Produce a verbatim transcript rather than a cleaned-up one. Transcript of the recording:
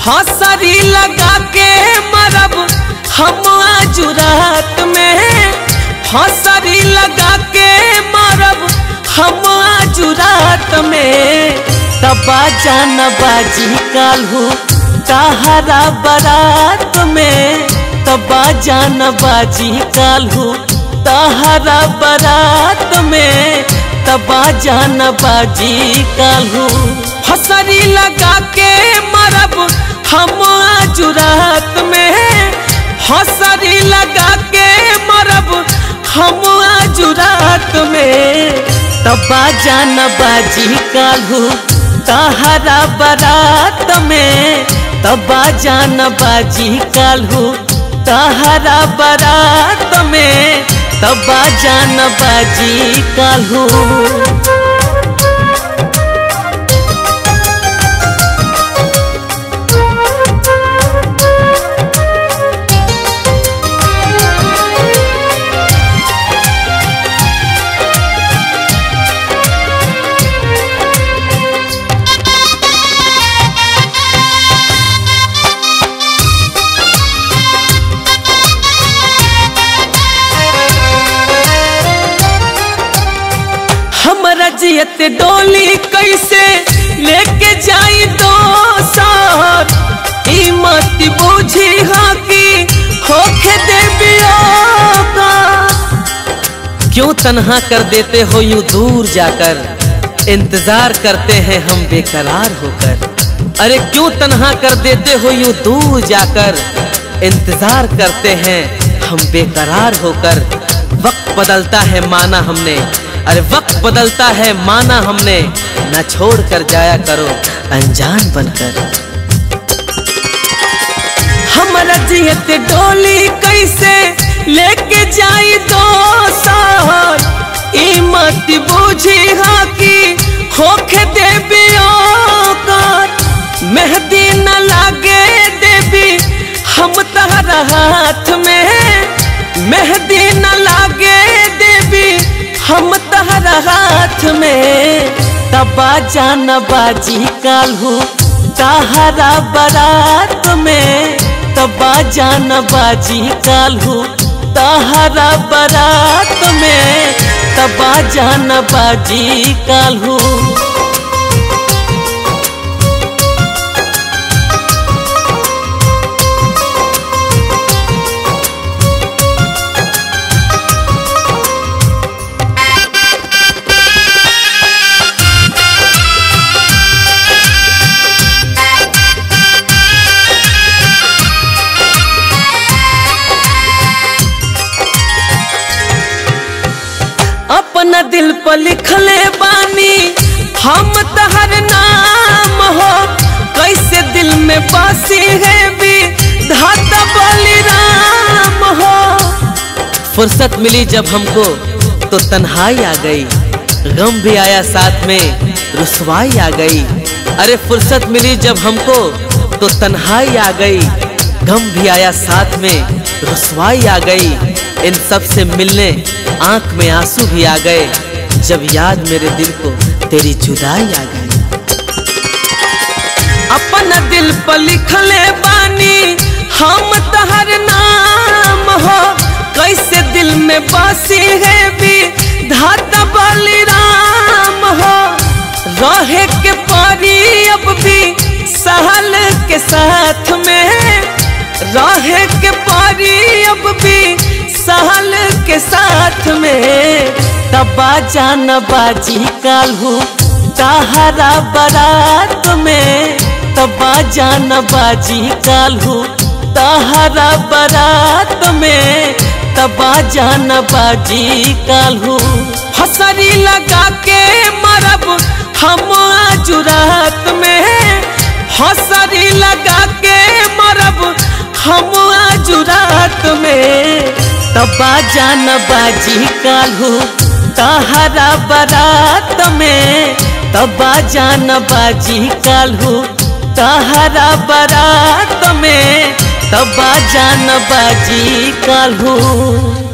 हंसरी लगा के मरब हम आज रात में, हंसरी लगा के मरब हम आज रात में। तबा जान बाजी काल्हू तहरा बारात में, तबा जान बाजी काल्हू तहरा बारात में, तबा जान बाजी काल्हू। हंसरी लगा के मरब हम आज रात में, हंसरी लगा के मरब हम आज रात में। तबा जान बाजी काल्हू तहरा बारात में, तबा जान बाजी काल्हू तहरा बारात में, तबा जान बाजी काल्हू। जियत डोली कैसे लेके जाई दोसर, ई मत बूझी हाँ कि होके देबियो का। क्यों तन्हा कर देते हो यूं दूर जाकर, इंतजार करते हैं हम बेकरार होकर। अरे क्यों तन्हा कर देते हो यूं दूर जाकर, इंतजार करते हैं हम बेकरार होकर। वक्त बदलता है माना हमने, अरे वक्त बदलता है माना हमने, न छोड़ कर जाया करो अनजान बनकर। हमारा जियत डोली कैसे लेके जाई दोसर, ई मत बूझी हाँ कि होके देबियो कर। मेहंदी न लागे देवी हम तहरा हाथ में, मेहंदी न लागे देवी हम तहरा हाथ में। तबा जान बाजी काल्हू तहरा बारात में, तबा जान बाजी काल्हू तहरा बारात में, तबा जान बाजी काल्हू। अपना दिल पर लिखले बानी हम तहर नाम हो, कैसे दिल में बसी है भी धाता बलिराम हो। फुर्सत मिली जब हमको तो तन्हाई आ गई, गम भी आया साथ में रुसवाई आ गई। अरे फुर्सत मिली जब हमको तो तन्हाई आ गई, गम भी आया साथ में रुसवाई आ गई। इन सब से मिलने आंख में आंसू भी आ गए, जब याद मेरे दिल को तेरी जुदाई आ गई। अपना दिल पर लिखले बानी हम तहर नाम हो, कैसे दिल में बसी है भी धाता बलिराम हो। रहे के परी अब भी सहल के साथ में, रहे के परी अब भी सहल के साथ में। तबा जान बाजी काल्हू तहरा बारात में, तबा जान बाजी काल्हू तहरा बारात में, तबा जान बाजी काल्हू। हंसरी लगा के मरब हम आज रात में, हंसरी लगा के मरब हम आज रात में। तबा जान बाजी काल्हू तहरा बारात में, तबा जान बाजी काल्हू तहरा बारात में, तबा जान बाजी काल्हू।